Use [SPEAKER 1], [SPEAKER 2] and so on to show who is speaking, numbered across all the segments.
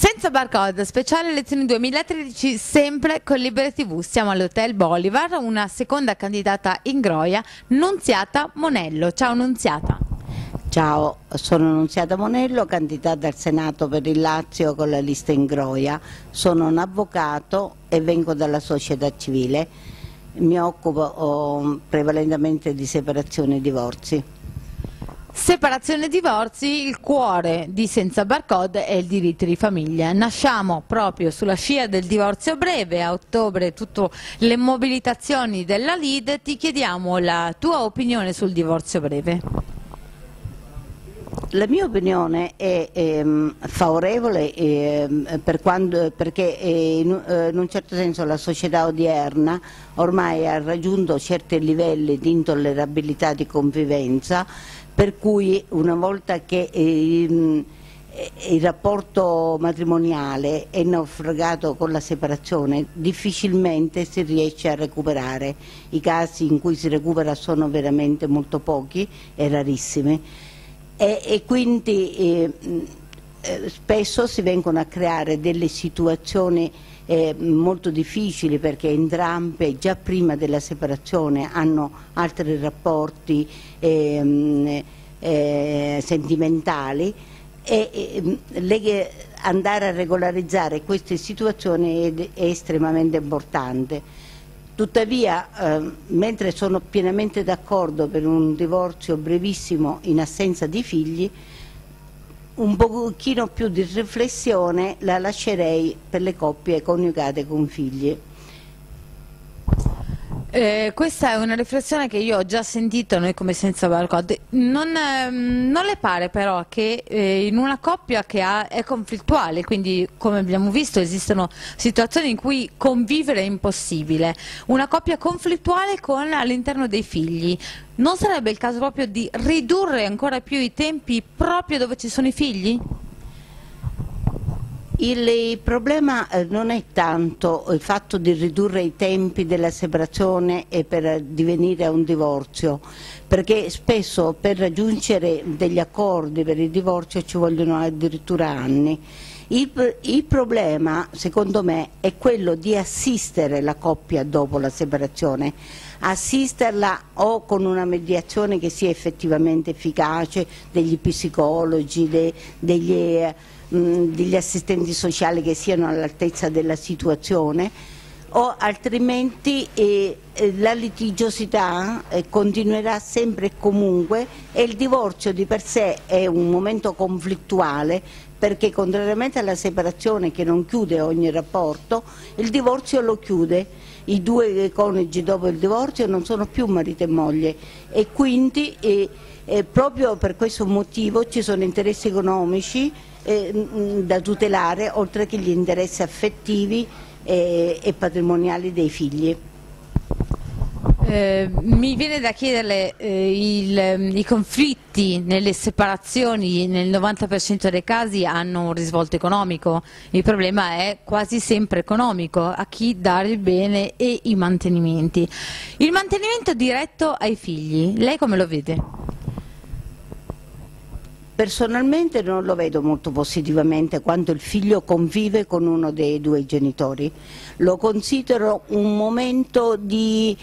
[SPEAKER 1] Senza barcode, speciale elezioni 2013, sempre con Libera TV. Siamo all'Hotel Bolivar, una seconda candidata in Groia, Nunziata Monello. Ciao Nunziata.
[SPEAKER 2] Ciao, sono Nunziata Monello, candidata al Senato per il Lazio con la lista in Groia. Sono un avvocato e vengo dalla società civile. Mi occupo prevalentemente di separazione e divorzi.
[SPEAKER 1] Separazione e divorzi, il cuore di Senza Barcode è il diritto di famiglia. Nasciamo proprio sulla scia del divorzio breve, a ottobre tutte le mobilitazioni della LID. Ti chiediamo la tua opinione sul divorzio breve.
[SPEAKER 2] La mia opinione è favorevole perché in un certo senso la società odierna ormai ha raggiunto certi livelli di intollerabilità di convivenza, per cui una volta che il rapporto matrimoniale è naufragato con la separazione, difficilmente si riesce a recuperare. I casi in cui si recupera sono veramente molto pochi e rarissimi. E quindi spesso si vengono a creare delle situazioni molto difficili, perché entrambe già prima della separazione hanno altri rapporti sentimentali e andare a regolarizzare queste situazioni è estremamente importante. Tuttavia, mentre sono pienamente d'accordo per un divorzio brevissimo in assenza di figli, un pochino più di riflessione la lascerei per le coppie coniugate con figli.
[SPEAKER 1] Questa è una riflessione che io ho già sentito noi come Senza Barcode. Non le pare però che in una coppia che è conflittuale, quindi come abbiamo visto esistono situazioni in cui convivere è impossibile, una coppia conflittuale con all'interno dei figli, non sarebbe il caso proprio di ridurre ancora più i tempi proprio dove ci sono i figli?
[SPEAKER 2] Il problema non è tanto il fatto di ridurre i tempi della separazione e per divenire a un divorzio, perché spesso per raggiungere degli accordi per il divorzio ci vogliono addirittura anni. Il problema, secondo me, è quello di assistere la coppia dopo la separazione, assisterla o con una mediazione che sia effettivamente efficace, degli psicologi, degli assistenti sociali che siano all'altezza della situazione, o altrimenti la litigiosità continuerà sempre e comunque, e il divorzio di per sé è un momento conflittuale, perché contrariamente alla separazione che non chiude ogni rapporto, il divorzio lo chiude. I due coniugi dopo il divorzio non sono più marito e moglie, e quindi proprio per questo motivo ci sono interessi economici da tutelare, oltre che gli interessi affettivi e patrimoniali dei figli.
[SPEAKER 1] Mi viene da chiederle, i conflitti nelle separazioni nel 90% dei casi hanno un risvolto economico. Il problema è quasi sempre economico: a chi dare il bene e i mantenimenti. Il mantenimento diretto ai figli, lei come lo vede?
[SPEAKER 2] Personalmente non lo vedo molto positivamente quando il figlio convive con uno dei due genitori. Lo considero un momento di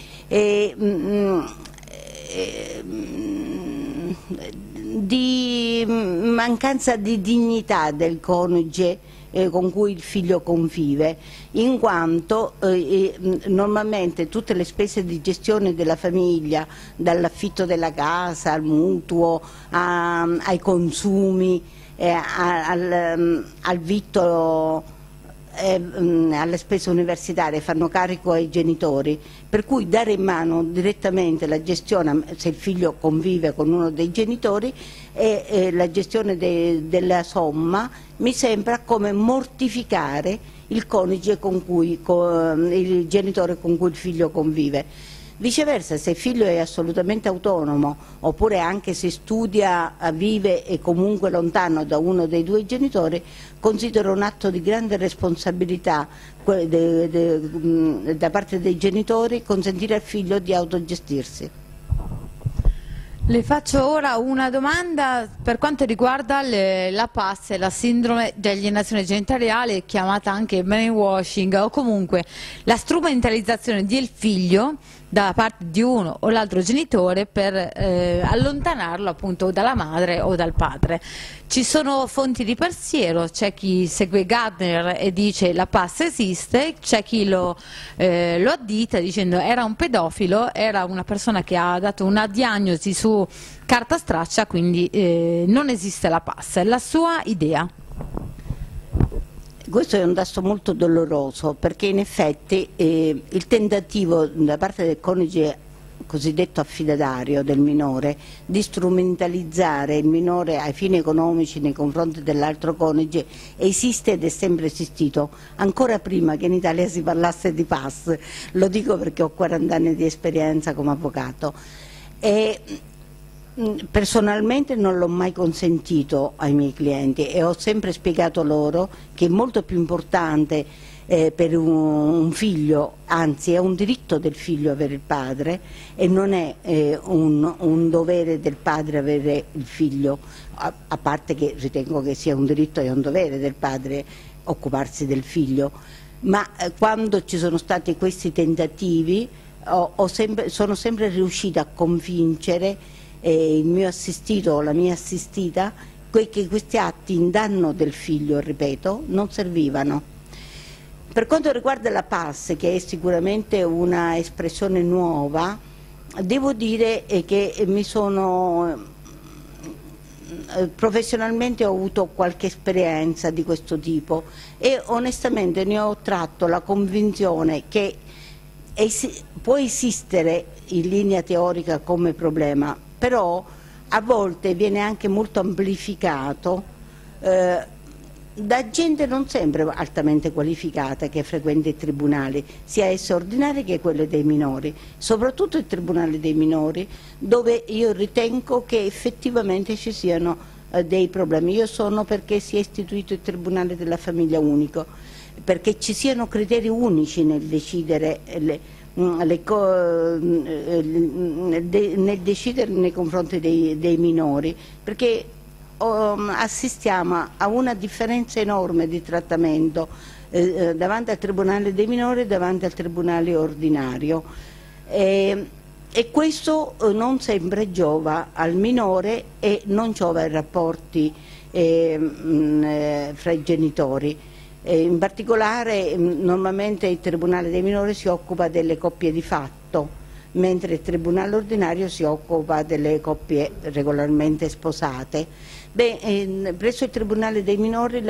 [SPEAKER 2] mancanza di dignità del coniuge con cui il figlio convive, in quanto normalmente tutte le spese di gestione della famiglia, dall'affitto della casa al mutuo, ai consumi, al vitto, alle spese universitarie, fanno carico ai genitori, per cui dare in mano direttamente la gestione, se il figlio convive con uno dei genitori, e la gestione della somma mi sembra come mortificare il coniuge il genitore con cui il figlio convive. Viceversa, se il figlio è assolutamente autonomo, oppure anche se studia, vive e comunque lontano da uno dei due genitori, considero un atto di grande responsabilità da parte dei genitori consentire al figlio di autogestirsi.
[SPEAKER 1] Le faccio ora una domanda per quanto riguarda la PAS, la sindrome di alienazione genitoriale, chiamata anche brainwashing, o comunque la strumentalizzazione del figlio da parte di uno o l'altro genitore per allontanarlo appunto dalla madre o dal padre. Ci sono fonti di pensiero, c'è chi segue Gardner e dice la PAS esiste, c'è chi lo addita dicendo era un pedofilo, era una persona che ha dato una diagnosi su carta straccia, quindi non esiste la PAS. La sua idea?
[SPEAKER 2] Questo è un tasto molto doloroso, perché in effetti il tentativo da parte del coniuge cosiddetto affidatario del minore di strumentalizzare il minore ai fini economici nei confronti dell'altro coniuge esiste ed è sempre esistito, ancora prima che in Italia si parlasse di PAS. Lo dico perché ho 40 anni di esperienza come avvocato. Personalmente non l'ho mai consentito ai miei clienti e ho sempre spiegato loro che è molto più importante per un figlio, anzi è un diritto del figlio avere il padre e non è un dovere del padre avere il figlio, a parte che ritengo che sia un diritto e un dovere del padre occuparsi del figlio, ma quando ci sono stati questi tentativi sono sempre riuscita a convincere il mio assistito o la mia assistita che questi atti in danno del figlio, ripeto, non servivano. Per quanto riguarda la PAS, che è sicuramente una espressione nuova, devo dire che professionalmente ho avuto qualche esperienza di questo tipo e onestamente ne ho tratto la convinzione che può esistere in linea teorica come problema, però a volte viene anche molto amplificato da gente non sempre altamente qualificata che frequenta i tribunali, sia essi ordinari che quelli dei minori, soprattutto il tribunale dei minori, dove io ritengo che effettivamente ci siano dei problemi. Io sono perché sia istituito il tribunale della famiglia unico, perché ci siano criteri unici nel decidere nel decidere nei confronti dei minori, perché assistiamo a una differenza enorme di trattamento davanti al tribunale dei minori e davanti al tribunale ordinario e questo non sempre giova al minore e non giova ai rapporti fra i genitori. In particolare normalmente il tribunale dei minori si occupa delle coppie di fatto, mentre il tribunale ordinario si occupa delle coppie regolarmente sposate. Presso il tribunale dei minori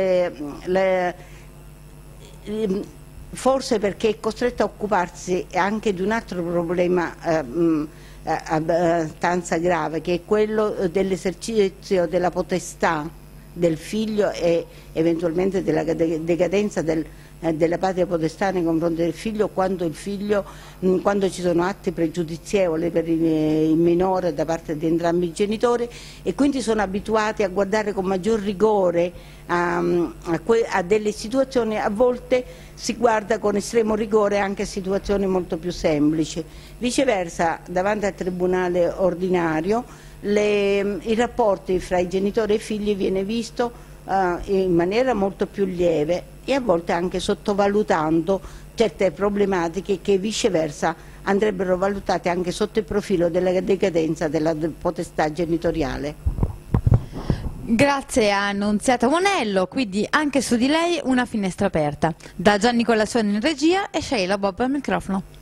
[SPEAKER 2] forse perché è costretto a occuparsi anche di un altro problema abbastanza grave, che è quello dell'esercizio della potestà del figlio e eventualmente della decadenza della patria potestà nei confronti del figlio quando ci sono atti pregiudizievoli per il minore da parte di entrambi i genitori, e quindi sono abituati a guardare con maggior rigore a delle situazioni. A volte si guarda con estremo rigore anche a situazioni molto più semplici. Viceversa, davanti al tribunale ordinario i rapporti fra i genitori e i figli viene visto in maniera molto più lieve e a volte anche sottovalutando certe problematiche che viceversa andrebbero valutate anche sotto il profilo della decadenza della potestà genitoriale.
[SPEAKER 1] Grazie a Annunziata Monello, quindi anche su di lei una finestra aperta. Da Gianni Colassoni in regia e Sheila Bob al microfono.